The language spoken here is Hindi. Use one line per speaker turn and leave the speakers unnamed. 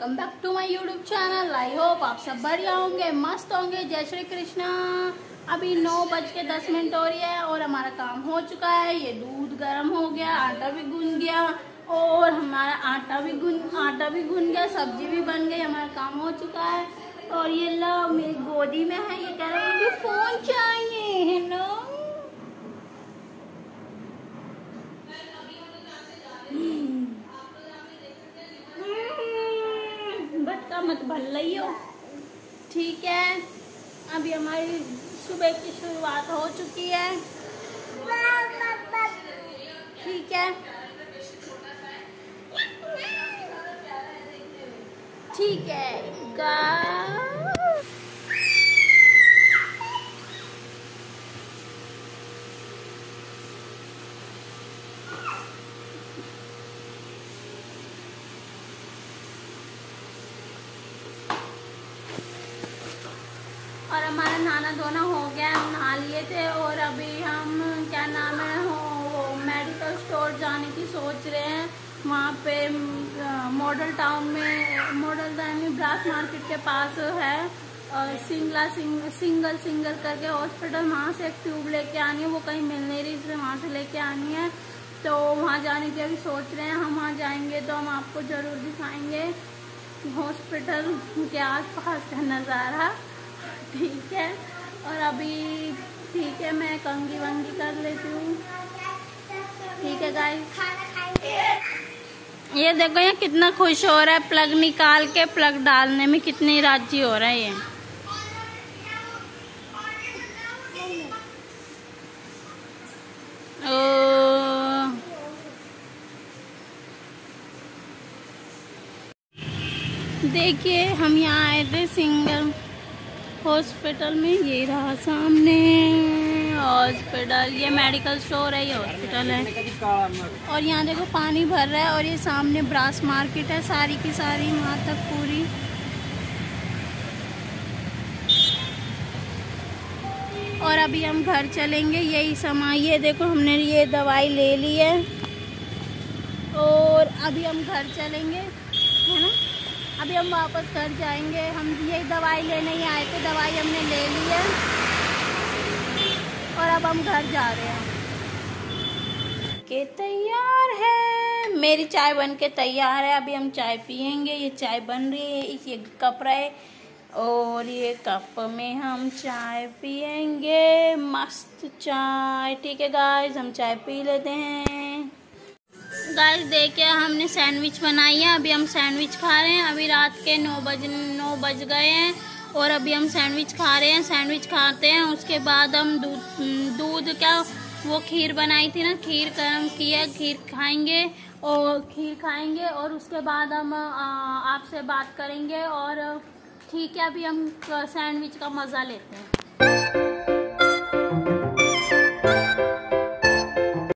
Welcome back to my YouTube channel. I hope आप सब बढ़िया होंगे, मस्त होंगे। जय श्री कृष्णा। अभी 9:10 हो रही है और हमारा काम हो चुका है। ये दूध गर्म हो गया, आटा भी गूंद गया और हमारा आटा भी गूंद गया, सब्जी भी बन गई, हमारा काम हो चुका है। और ये लो मेरी गोदी में है, ये कह रहा है मुझे फोन चाहिए। हेलो बटका मत भल रही हो, ठीक है। अभी हमारी सुबह की शुरुआत हो चुकी है, ठीक है, ठीक है। और हमारा नहाना धोना हो गया, हम नहा लिए थे और अभी हम क्या नाम है वो मेडिकल स्टोर जाने की सोच रहे हैं। वहाँ पे मॉडल टाउन में ब्रास मार्केट के पास है और सिंगल करके हॉस्पिटल, वहाँ से एक ट्यूब लेके आनी है, वो कहीं मिल नहीं रही, इसलिए वहाँ से लेके आनी है। तो वहाँ जाने की अभी सोच रहे हैं। हम वहाँ जाएंगे तो हम आपको ज़रूर दिखाएंगे हॉस्पिटल के आसपास का नज़ारा, ठीक है। और अभी ठीक है, मैं कंघी वंगी कर लेती हूँ, ठीक है गाइस। ये देखो ये कितना खुश हो रहा है, प्लग निकाल के प्लग डालने में कितनी राजी हो रहा है ये। देखिए हम यहाँ आए थे सिंगल हॉस्पिटल में, ये रहा सामने हॉस्पिटल, ये मेडिकल स्टोर है, ये हॉस्पिटल है। और यहाँ देखो पानी भर रहा है और ये सामने ब्रास मार्केट है सारी की सारी, वहाँ तक पूरी। और अभी हम घर चलेंगे, यही सामान, ये देखो हमने ये दवाई ले ली है और अभी हम घर चलेंगे, है ना। अभी हम वापस घर जाएंगे, हम यही दवाई लेने ही आए थे, दवाई हमने ले ली है और अब हम घर जा रहे हैं। के तैयार है, मेरी चाय बन के तैयार है, अभी हम चाय पियेंगे। ये चाय बन रही है, ये कप रहे और ये कप में हम चाय पियेंगे, मस्त चाय, ठीक है गाइस। हम चाय पी लेते हैं। गाइस देखिए हमने सैंडविच बनाई है, अभी हम सैंडविच खा रहे हैं। अभी रात के 9 बज गए हैं और अभी हम सैंडविच खा रहे हैं। सैंडविच खाते हैं, उसके बाद हम दूध क्या वो खीर बनाई थी ना, खीर गर्म किया, खीर खाएंगे और उसके बाद हम आपसे बात करेंगे। और ठीक है, अभी हम सैंडविच का मज़ा लेते हैं।